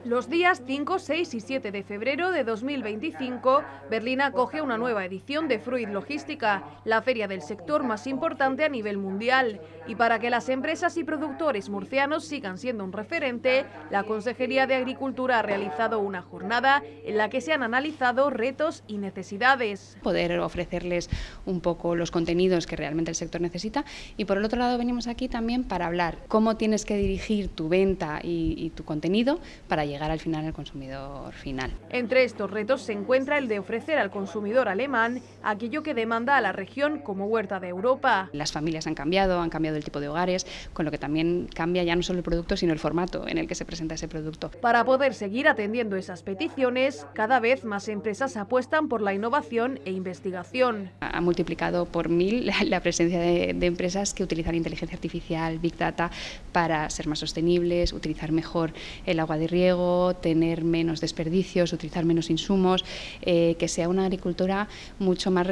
Los días 5, 6 y 7 de febrero de 2025, Berlín acoge una nueva edición de Fruit Logística, la feria del sector más importante a nivel mundial. Y para que las empresas y productores murcianos sigan siendo un referente, la Consejería de Agricultura ha realizado una jornada en la que se han analizado retos y necesidades. Poder ofrecerles un poco los contenidos que realmente el sector necesita, y por el otro lado venimos aquí también para hablar cómo tienes que dirigir tu venta y tu contenido para llegar al final al consumidor final. Entre estos retos se encuentra el de ofrecer al consumidor alemán aquello que demanda a la región como huerta de Europa. Las familias han cambiado el tipo de hogares, con lo que también cambia ya no solo el producto, sino el formato en el que se presenta ese producto. Para poder seguir atendiendo esas peticiones, cada vez más empresas apuestan por la innovación e investigación. Ha multiplicado por 1000 la presencia de empresas que utilizan inteligencia artificial, Big Data, para ser más sostenibles, utilizar mejor el agua de riego, tener menos desperdicios, utilizar menos insumos, que sea una agricultura mucho más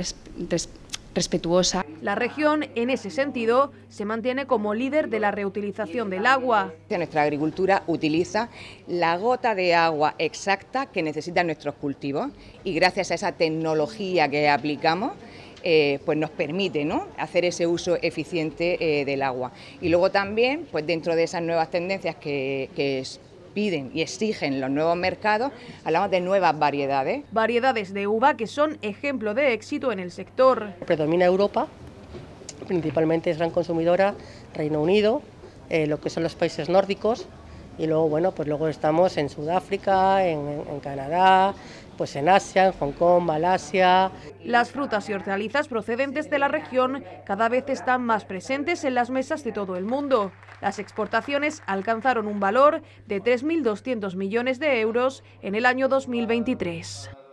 respetuosa. La región, en ese sentido, se mantiene como líder de la reutilización del agua. Nuestra agricultura utiliza la gota de agua exacta que necesitan nuestros cultivos, y gracias a esa tecnología que aplicamos, pues nos permite, ¿no?, hacer ese uso eficiente del agua. Y luego también, pues dentro de esas nuevas tendencias que piden y exigen los nuevos mercados, hablamos de nuevas variedades. Variedades de uva que son ejemplo de éxito en el sector. Predomina Europa, principalmente es gran consumidora Reino Unido, lo que son los países nórdicos, y luego, bueno, pues luego estamos en Sudáfrica, en Canadá, pues en Asia, en Hong Kong, Malasia. Las frutas y hortalizas procedentes de la región cada vez están más presentes en las mesas de todo el mundo. Las exportaciones alcanzaron un valor de 3.200 millones de euros en el año 2023.